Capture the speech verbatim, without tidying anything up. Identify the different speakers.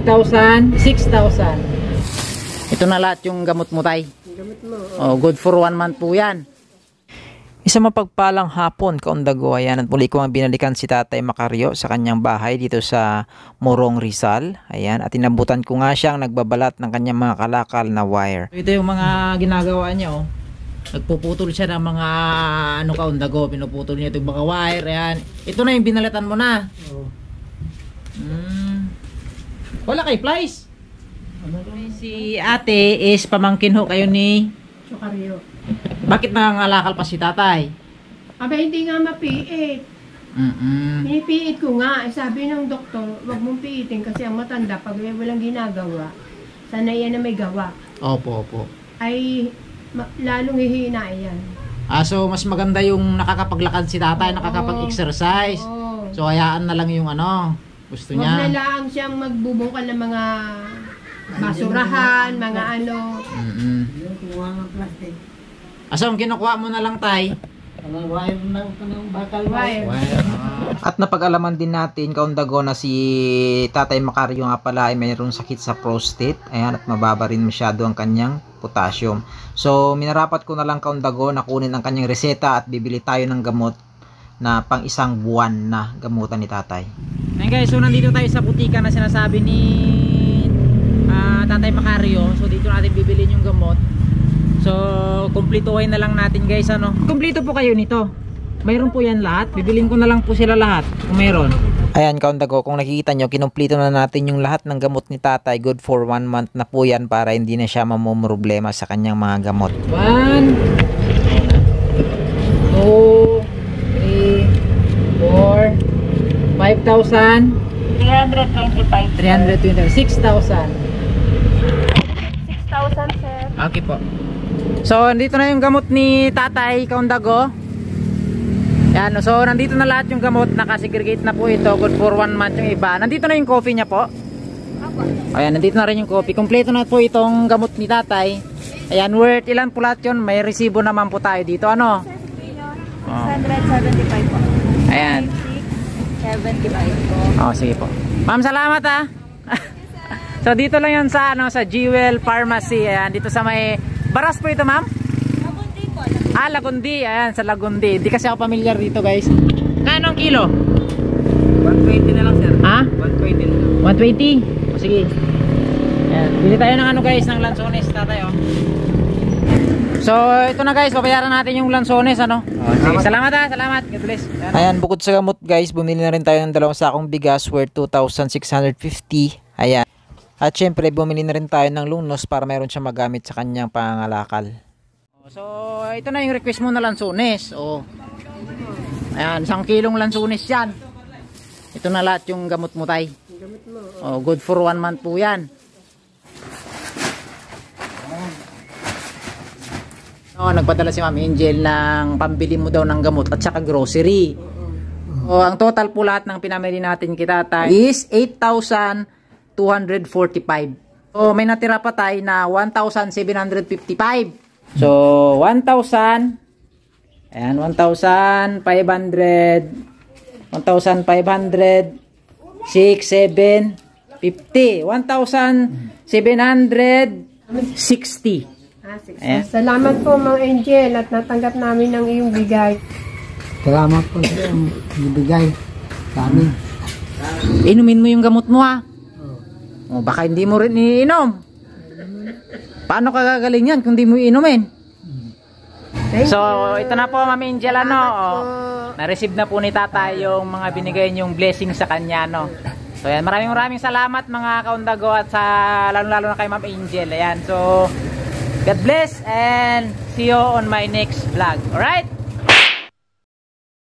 Speaker 1: five thousand, six thousand. Ito na lahat yung gamot mo, tay.
Speaker 2: Gamot mo.
Speaker 1: Oh, good for one month po yan.
Speaker 3: Isang mapagpalang hapon, kaundago, ayan, at muli ko ang binalikan si Tatay Macario sa kanyang bahay dito sa Morong, Rizal. Ayan, at inabutan ko nga siyang nagbabalat ng kanyang mga kalakal na wire.
Speaker 1: Ito yung mga ginagawa niya, oh. Nagpuputol siya ng mga ano kaundago, pinuputol niya itong mga wire, ayan. Ito na yung binalatan mo na.
Speaker 2: Oh.
Speaker 1: Hmm. Wala kay Flies. Si ate is pamangkin ho kayo ni
Speaker 2: Macario.
Speaker 1: Bakit nangangalakal pa si tatay?
Speaker 2: Aba, hindi nga mapiit.
Speaker 1: Mm-mm.
Speaker 2: Pinipiit ko nga. Eh, sabi ng doktor, wag mong piitin kasi ang matanda, pag may walang ginagawa, sana yan na may gawa.
Speaker 1: Opo, opo.
Speaker 2: Ay, ma- lalong hihina yan.
Speaker 1: Ah, so mas maganda yung nakakapaglakad si tatay,
Speaker 2: Oo.
Speaker 1: nakakapag-exercise.
Speaker 2: Oo.
Speaker 1: So hayaan na lang yung ano, gusto
Speaker 2: Wag na
Speaker 1: niya.
Speaker 2: lang siyang magbubungkal ng mga basurahan, mga ano.
Speaker 1: Mm-mm. Asom, kinukuha mo na lang, tay.
Speaker 2: Wire.
Speaker 3: At napag-alaman din natin, kaundago, na si Tatay Macario nga pala ay mayroong sakit sa prostate. Ayan, at mababa rin masyado ang kanyang potassium. So, minarapat ko na lang, kaundago, na kunin ang kanyang reseta at bibili tayo ng gamot na pang isang buwan na gamutan ni tatay.
Speaker 1: Ayan guys, so nandito tayo sa butika na sinasabi ni uh, Tatay Macario. So dito natin bibilin yung gamot. So, kumplituhin na lang natin guys, ano. Kumplito po kayo nito. Mayroon po yan lahat. Bibilin ko na lang po sila lahat kung mayroon.
Speaker 3: Ayan, kaundago, kung nakikita nyo, kinumplito na natin yung lahat ng gamot ni tatay. Good for one month na po yan para hindi na siya mamumroblema sa kanyang mga gamot.
Speaker 1: One, two, three, four, five thousand,
Speaker 4: three hundred twenty-five.
Speaker 1: three hundred twenty, six thousand.
Speaker 4: six thousand, sir.
Speaker 1: Okay po. So, nandito na yung gamot ni tatay, kaundago. Yan, so nandito na lahat yung gamot, nakasegregate na po ito, good for one month yung iba. Nandito na yung coffee niya po. Ayan, nandito na rin yung coffee. Kompleto na po itong gamot ni tatay. Ayan, worth ilan po lahat yun? May resibo naman po tayo dito, ano?
Speaker 4: six hundred seventy-five po.
Speaker 1: Ayan.
Speaker 4: six seventy-five po.
Speaker 1: Oh, sige po. Ma'am, salamat ha. So dito lang yan sa ano, sa Jewel Pharmacy. Ayan, dito sa may Baras po ito, ma'am?
Speaker 4: Lagundi po.
Speaker 1: Ah, Lagundi. Ayan, sa Lagundi. Hindi kasi ako familiar dito, guys. Kano ang kilo?
Speaker 2: one twenty na lang, sir.
Speaker 1: Ha?
Speaker 2: one twenty na lang.
Speaker 1: one twenty? O, sige. Ayan. Bili tayo ng ano, guys, ng lansones, tatay, oh. So, ito na, guys. Babayaran natin yung lansones, ano? Oh, sige. Salamat, ha. Salamat. God bless. Ayan.
Speaker 3: Ayan, bukod sa gamot, guys, bumili na rin tayo ng dalawang sakong bigas worth two thousand six hundred fifty. Ayan. At syempre, bumili na rin tayo ng lunos para mayroon siya magamit sa kanyang pangangalakal.
Speaker 1: So, ito na yung request mo na lansones. Oh. Ayan, isang kilong lansones yan. Ito na lahat yung gamot mo, tay.
Speaker 2: Gamot mo.
Speaker 1: Oh, good for one month po yan. Oh, nagpadala si Ma'am Angel ng pambili mo daw ng gamot at saka grocery. Oh, ang total po lahat ng pinamili natin kita tay is eight thousand two hundred forty-five. So, may natira pa tayo na one thousand seven hundred fifty-five. So, one thousand. Ayan, one thousand five hundred. one thousand five hundred. six, seven, fifty. one thousand seven hundred sixty.
Speaker 2: Ah, six.
Speaker 1: Ayan.
Speaker 2: Salamat po, Mang Angel, at natanggap namin ang iyong bigay.
Speaker 5: Salamat po sa ibigay sa amin.
Speaker 1: Inumin mo yung gamot mo, ha? Oh, baka hindi mo rin iinom. Paano ka gagaling yan kung hindi mo iinumin?
Speaker 2: Thank
Speaker 1: So,
Speaker 2: you.
Speaker 1: ito na po, Ma'am Angel, ano?
Speaker 2: Salamat
Speaker 1: Oh,
Speaker 2: po.
Speaker 1: na-receive na po ni tatay yung mga binigay niyong blessing sa kanya, no? So, yan. Maraming maraming salamat, mga kaundago, at sa lalo-lalo na kay Ma'am Angel. Ayan. So, God bless and see you on my next vlog. Alright?